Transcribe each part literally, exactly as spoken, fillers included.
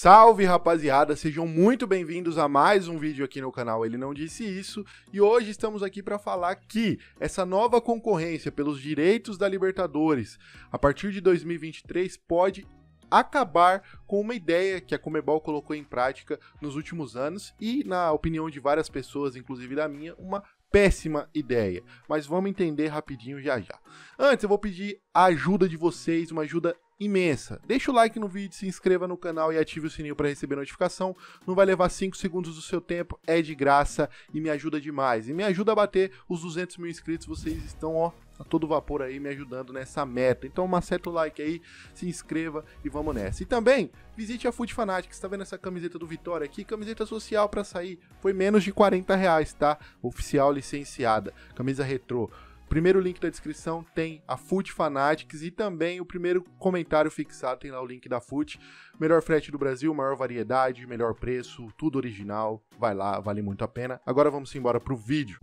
Salve, rapaziada, sejam muito bem-vindos a mais um vídeo aqui no canal Ele Não Disse Isso, e hoje estamos aqui para falar que essa nova concorrência pelos direitos da Libertadores a partir de dois mil e vinte e três pode acabar com uma ideia que a Conmebol colocou em prática nos últimos anos e, na opinião de várias pessoas, inclusive da minha, uma péssima ideia, mas vamos entender rapidinho já já. Antes eu vou pedir a ajuda de vocês, uma ajuda imensa. Deixa o like no vídeo, se inscreva no canal e ative o sininho para receber notificação. Não vai levar cinco segundos do seu tempo, é de graça e me ajuda demais. E me ajuda a bater os duzentos mil inscritos, vocês estão ó, a todo vapor aí me ajudando nessa meta. Então maceta o like aí, se inscreva e vamos nessa. E também visite a Foot Fanatics, tá vendo essa camiseta do Vitória aqui? Camiseta social para sair, foi menos de quarenta reais, tá? Oficial licenciada, camisa retrô. Primeiro link da descrição tem a Foot Fanatics e também o primeiro comentário fixado tem lá o link da Foot. Melhor frete do Brasil, maior variedade, melhor preço, tudo original. Vai lá, vale muito a pena. Agora vamos embora pro vídeo.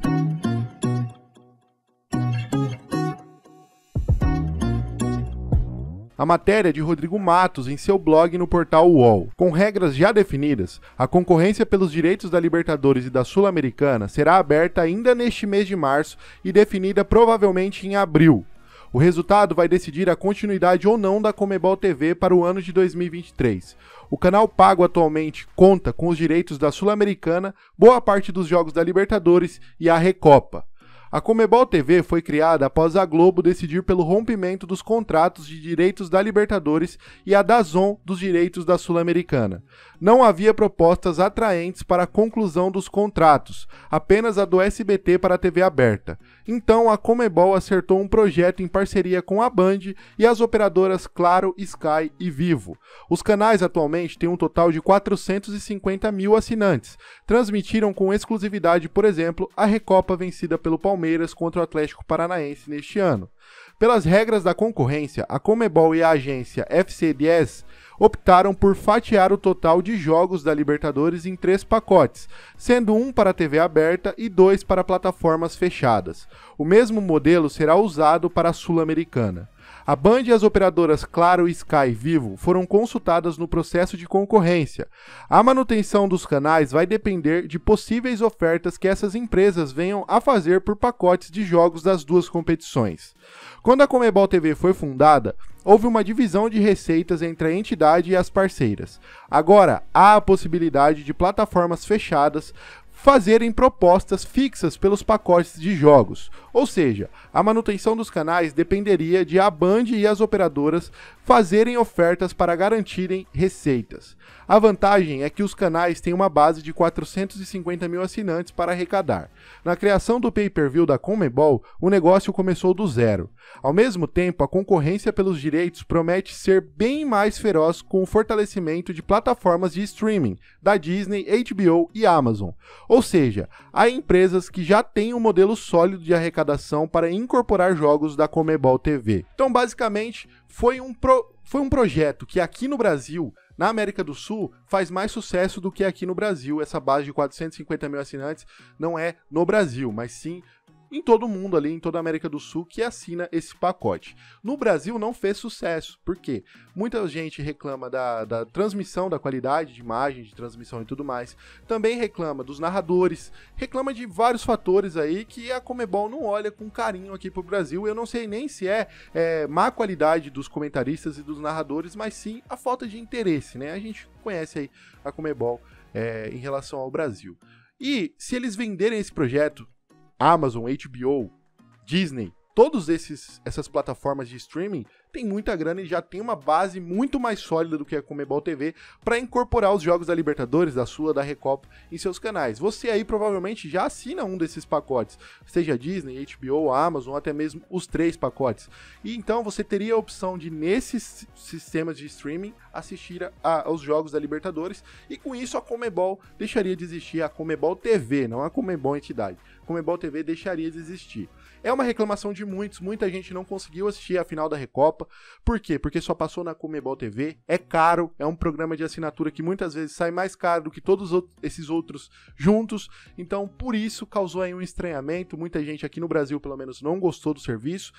A matéria de Rodrigo Matos em seu blog no portal U O L. Com regras já definidas, a concorrência pelos direitos da Libertadores e da Sul-Americana será aberta ainda neste mês de março e definida provavelmente em abril. O resultado vai decidir a continuidade ou não da Conmebol T V para o ano de dois mil e vinte e três. O canal pago atualmente conta com os direitos da Sul-Americana, boa parte dos jogos da Libertadores e a Recopa. A Conmebol T V foi criada após a Globo decidir pelo rompimento dos contratos de direitos da Libertadores e a DAZN dos direitos da Sul-Americana. Não havia propostas atraentes para a conclusão dos contratos, apenas a do S B T para a T V aberta. Então a Conmebol acertou um projeto em parceria com a Band e as operadoras Claro, Sky e Vivo. Os canais atualmente têm um total de quatrocentos e cinquenta mil assinantes. Transmitiram com exclusividade, por exemplo, a Recopa vencida pelo Palmeiras Palmeiras contra o Atlético Paranaense neste ano. Pelas regras da concorrência, a Conmebol e a agência F C dez optaram por fatiar o total de jogos da Libertadores em três pacotes, sendo um para a T V aberta e dois para plataformas fechadas. O mesmo modelo será usado para a Sul-Americana. A Band e as operadoras Claro, Sky e Vivo foram consultadas no processo de concorrência. A manutenção dos canais vai depender de possíveis ofertas que essas empresas venham a fazer por pacotes de jogos das duas competições. Quando a Conmebol T V foi fundada, houve uma divisão de receitas entre a entidade e as parceiras. Agora, há a possibilidade de plataformas fechadas fazerem propostas fixas pelos pacotes de jogos, ou seja, a manutenção dos canais dependeria de a Band e as operadoras fazerem ofertas para garantirem receitas. A vantagem é que os canais têm uma base de quatrocentos e cinquenta mil assinantes para arrecadar. Na criação do pay-per-view da Conmebol, o negócio começou do zero. Ao mesmo tempo, a concorrência pelos direitos promete ser bem mais feroz com o fortalecimento de plataformas de streaming da Disney, H B O e Amazon. Ou seja, há empresas que já têm um modelo sólido de arrecadação para incorporar jogos da Conmebol T V. Então, basicamente, foi um, pro... foi um projeto que aqui no Brasil, na América do Sul, faz mais sucesso do que aqui no Brasil. Essa base de quatrocentos e cinquenta mil assinantes não é no Brasil, mas sim em todo mundo ali, em toda a América do Sul, que assina esse pacote. No Brasil não fez sucesso, por quê? Muita gente reclama da, da transmissão, da qualidade de imagem, de transmissão e tudo mais. Também reclama dos narradores, reclama de vários fatores aí que a Conmebol não olha com carinho aqui pro Brasil. Eu não sei nem se é, é má qualidade dos comentaristas e dos narradores, mas sim a falta de interesse, né? A gente conhece aí a Conmebol é, em relação ao Brasil. E se eles venderem esse projeto, Amazon, H B O, Disney, todas essas plataformas de streaming têm muita grana e já tem uma base muito mais sólida do que a Conmebol T V para incorporar os jogos da Libertadores, da Sula, da Recopa em seus canais. Você aí provavelmente já assina um desses pacotes, seja Disney, H B O, Amazon, ou até mesmo os três pacotes. E então você teria a opção de, nesses sistemas de streaming, assistir a, a, aos jogos da Libertadores, e com isso a Conmebol deixaria de existir, a Conmebol T V, não a Conmebol entidade. A Conmebol T V deixaria de existir. É uma reclamação de muitos, muita gente não conseguiu assistir a final da Recopa. Por quê? Porque só passou na Conmebol T V, é caro, é um programa de assinatura que muitas vezes sai mais caro do que todos esses outros juntos, então por isso causou aí um estranhamento, muita gente aqui no Brasil pelo menos não gostou do serviço,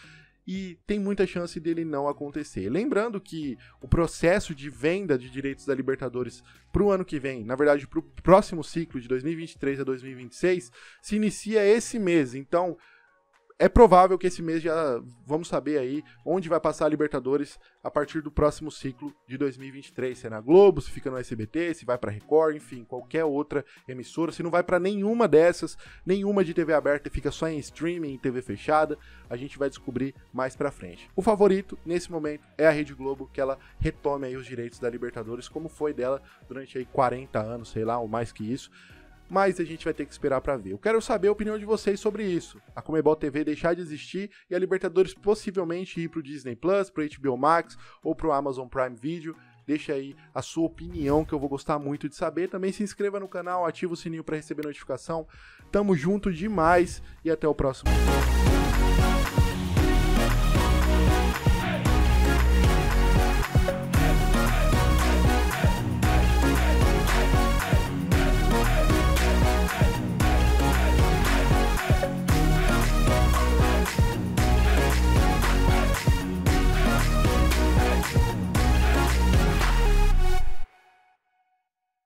e tem muita chance dele não acontecer. Lembrando que o processo de venda de direitos da Libertadores para o ano que vem, na verdade para o próximo ciclo de dois mil e vinte e três a dois mil e vinte e seis, se inicia esse mês, então é provável que esse mês já vamos saber aí onde vai passar a Libertadores a partir do próximo ciclo de dois mil e vinte e três. Se é na Globo, se fica no S B T, se vai para Record, enfim, qualquer outra emissora. Se não vai para nenhuma dessas, nenhuma de T V aberta e fica só em streaming, em T V fechada, a gente vai descobrir mais pra frente. O favorito, nesse momento, é a Rede Globo, que ela retome aí os direitos da Libertadores, como foi dela durante aí quarenta anos, sei lá, ou mais que isso. Mas a gente vai ter que esperar para ver. Eu quero saber a opinião de vocês sobre isso. A Conmebol T V deixar de existir e a Libertadores possivelmente ir pro Disney Plus, pro H B O Max ou pro Amazon Prime Video. Deixa aí a sua opinião, que eu vou gostar muito de saber. Também se inscreva no canal, ativa o sininho para receber notificação. Tamo junto demais e até o próximo vídeo.